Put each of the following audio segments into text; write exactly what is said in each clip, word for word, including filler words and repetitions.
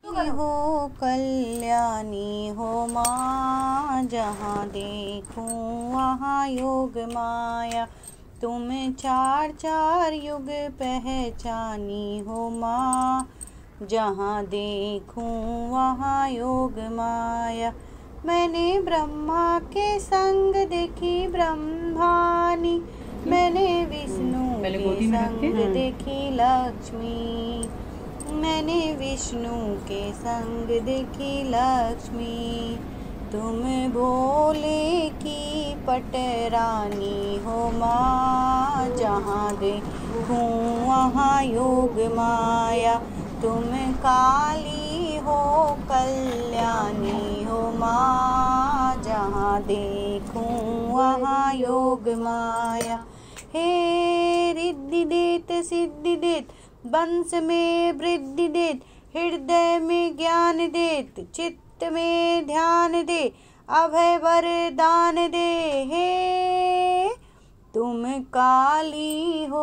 हो कल्याणी हो माँ, जहाँ देखूं वहाँ योग माया। तुम चार चार युग पहचानी हो माँ, जहाँ देखूं वहाँ योग माया। मैंने ब्रह्मा के संग देखी ब्रह्मानी, मैंने विष्णु के संग देखी लक्ष्मी, मैंने विष्णु के संग देखी लक्ष्मी। तुम भोले की पटरानी हो माँ, जहाँ देखूं वहाँ योग माया। तुम काली हो कल्याणी हो माँ, जहाँ देखूं वहाँ योग माया। हे रिद्धि देत सिद्धि देत, वंश में वृद्धि देत, हृदय में ज्ञान देत, चित्त में ध्यान दे, अभय वरदान दे। हे तुम काली हो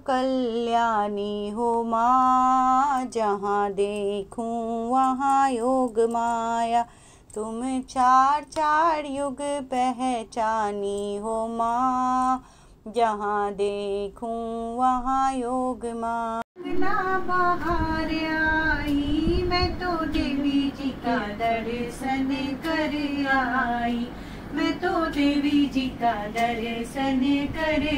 कल्याणी हो माँ, जहाँ देखूं वहाँ योग माया। तुम चार चार युग पहचानी हो माँ, जहाँ देखूं वहाँ योग माँ। ना बाहर आई मैं तो देवी जी का दर्शन कर आई, मैं तो देवी जी का दर्शन कर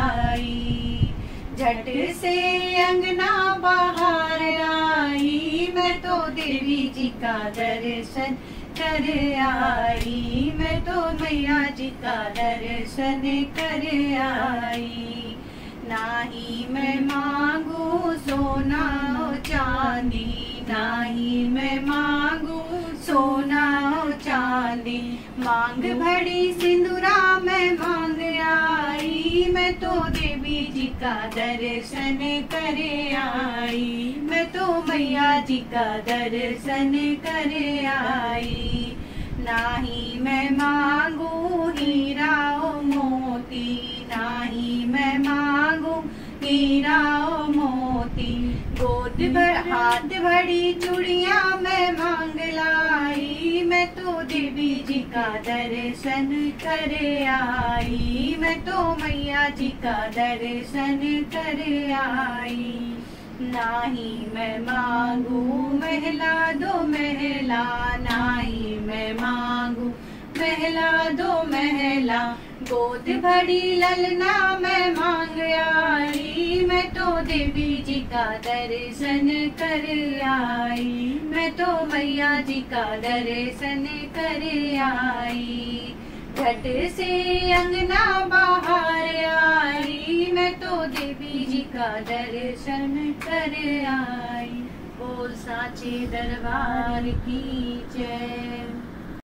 आई। झट से अंगना बाहर आई मैं तो देवी जी का दर्शन कर आई, मैं तो मैया जी का दर्शन कर आई। नाही मैं मांगू सोना चांदी, नाही मैं मांगू सोना चांदी, मांग भरी सिंदूरा मैं मांग आई, मैं तो देवी जी का दर्शन कर आई, मैं तो मैया जी का दर्शन कर आई। नाही मैं मांगू हीरा मोती, नाही मैं मांगू हीरा मोती, गोद भर हाथ भरी चूड़ियां मैं मांग लाई, मैं तो देवी जी का दर्शन कर आई, मैं तो मैया जी का दर्शन कर आई। नाही मैं मांगू महला दो महला, नाही मैं मांगू महला दो महला, गोद भरी ललना मैं मांग आई, मैं तो देवी जी का दर्शन कर आई, मैं तो मैया जी का दर्शन कर आई। झट से अंगना बाहर आई मैं तो देवी जी का दर्शन कर आई। बोल साचे दरबार की जय।